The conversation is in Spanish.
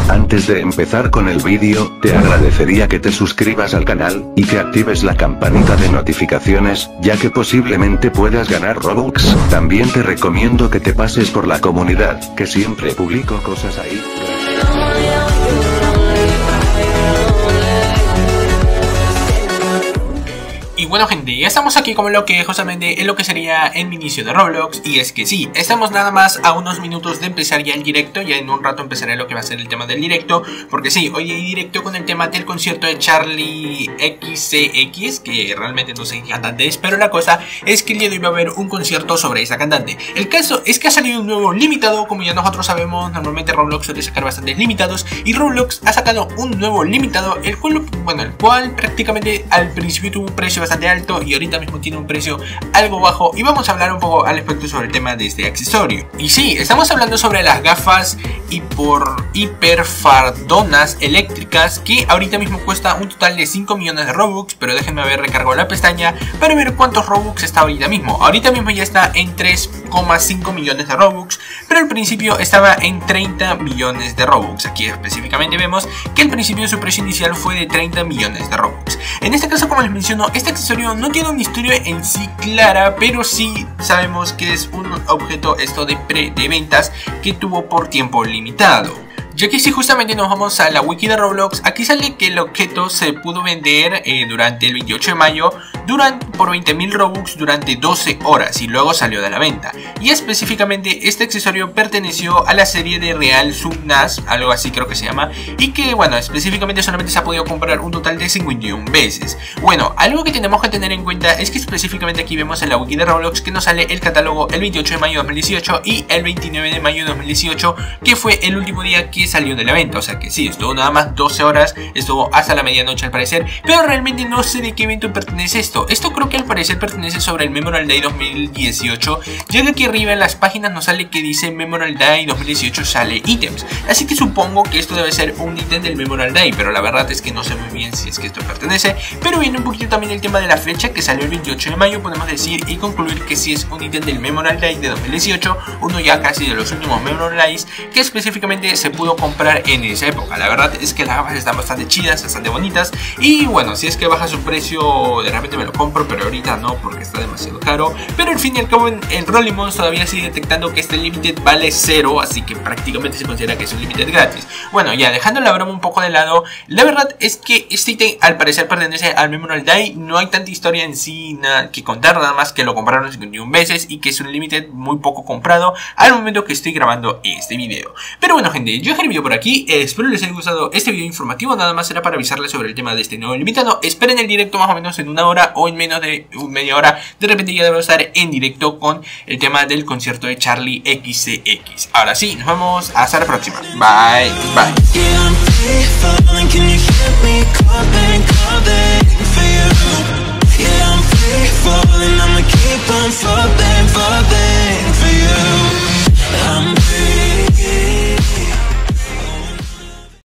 Antes de empezar con el vídeo, te agradecería que te suscribas al canal, y que actives la campanita de notificaciones, ya que posiblemente puedas ganar Robux. También te recomiendo que te pases por la comunidad, que siempre publico cosas ahí. Y bueno gente, ya estamos aquí como lo que justamente es lo que sería el inicio de Roblox. Y es que sí, estamos nada más a unos minutos de empezar ya el directo. Ya en un rato empezaré lo que va a ser el tema del directo, porque sí, hoy hay directo con el tema del concierto de Charli XCX, que realmente no sé qué cantante es, pero la cosa es que el día de hoy va a haber un concierto sobre esa cantante. El caso es que ha salido un nuevo limitado. Como ya nosotros sabemos, normalmente Roblox suele sacar bastantes limitados, y Roblox ha sacado un nuevo limitado, el cual prácticamente al principio tuvo un precio bastante alto y ahorita mismo tiene un precio algo bajo, y vamos a hablar un poco al respecto sobre el tema de este accesorio. Y sí, estamos hablando sobre las gafas hiperfardonas eléctricas, que ahorita mismo cuesta un total de 5 millones de Robux, pero déjenme ver, recargo la pestaña para ver cuántos Robux está ahorita mismo. Ahorita mismo ya está en 3,5 millones de Robux, pero al principio estaba en 30 millones de Robux. Aquí específicamente vemos que al principio su precio inicial fue de 30 millones de Robux. En este caso, como les menciono, este accesorio no tiene una historia en sí clara, pero sí sabemos que es un objeto de ventas que tuvo por tiempo limitado. Ya que si justamente nos vamos a la wiki de Roblox, aquí sale que el objeto se pudo vender durante el 28 de mayo por 20.000 Robux durante 12 horas y luego salió de la venta. Y específicamente este accesorio perteneció a la serie de Real Subnas, algo así creo que se llama, y que bueno, específicamente solamente se ha podido comprar un total de 51 veces. Bueno, algo que tenemos que tener en cuenta es que específicamente aquí vemos en la wiki de Roblox que nos sale el catálogo el 28 de mayo de 2018 y el 29 de mayo de 2018, que fue el último día que salió de la venta. O sea que sí, estuvo nada más 12 horas, estuvo hasta la medianoche al parecer, pero realmente no sé de qué evento pertenece esto. Esto creo que al parecer pertenece sobre el Memorial Day 2018, ya que aquí arriba en las páginas nos sale que dice Memorial Day 2018 sale ítems, así que supongo que esto debe ser un ítem del Memorial Day, pero la verdad es que no sé muy bien si es que esto pertenece. Pero viene un poquito también el tema de la fecha, que salió el 28 de mayo, podemos decir y concluir que sí es un ítem del Memorial Day de 2018, uno ya casi de los últimos Memorial Days que específicamente se pudo comprar en esa época. La verdad es que las gafas están bastante chidas, bastante bonitas, y bueno, si es que baja su precio de repente me lo compro, pero ahorita no porque está demasiado caro. Pero al fin y al cabo en Rolling Mons todavía sigue detectando que este limited vale 0, así que prácticamente se considera que es un limited gratis. Bueno, ya dejando la broma un poco de lado, la verdad es que este ítem al parecer pertenece al Memorial Day. No hay tanta historia en sí que contar, nada más que lo compraron 51 veces y que es un limited muy poco comprado al momento que estoy grabando este video. Pero bueno gente, yo dejé el video por aquí, espero les haya gustado este video informativo. Nada más era para avisarles sobre el tema de este nuevo limitado. Esperen el directo más o menos en una hora o en menos de media hora. De repente ya debo estar en directo con el tema del concierto de Charli XCX. Ahora sí, nos vemos, hasta la próxima. Bye, bye.